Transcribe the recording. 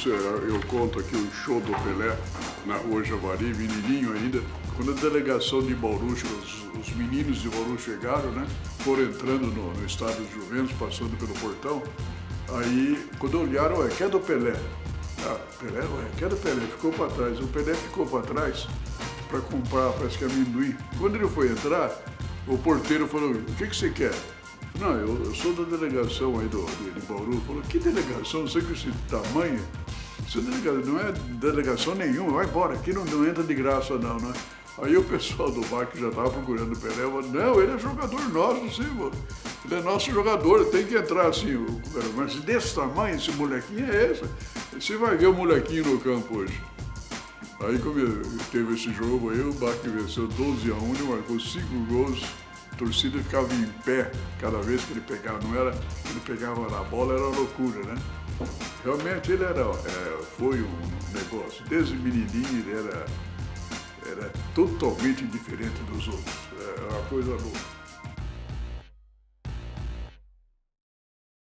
isso eu conto aqui o show do Pelé na Rua Javari, menininho ainda. Quando a delegação de Bauru, os meninos de Bauru chegaram, né? Foram entrando no estádio de Juventus, passando pelo portão. Aí, quando olharam, ué, que é do Pelé? Ah, Pelé, ué, que é do Pelé? Ficou para trás. O Pelé ficou para trás para comprar, parece que amendoim. Quando ele foi entrar, o porteiro falou, o que você quer? Não, eu sou da delegação aí de Bauru. Falou, que delegação? Não sei com esse tamanho. Isso não é delegação nenhuma, vai embora, aqui não entra de graça não, né? Aí o pessoal do bar que já estava procurando o Pelé, falou, não, ele é jogador nosso, sim, mano. Ele é nosso jogador, tem que entrar assim. Mas desse tamanho, esse molequinho é esse. Você vai ver o molequinho no campo hoje. Aí como teve esse jogo aí, o Bach venceu 12-1, ele marcou 5 gols. A torcida ficava em pé cada vez que ele pegava, ele pegava na bola, era uma loucura, né? Realmente ele foi um negócio, desde menininho ele era totalmente diferente dos outros, é uma coisa louca.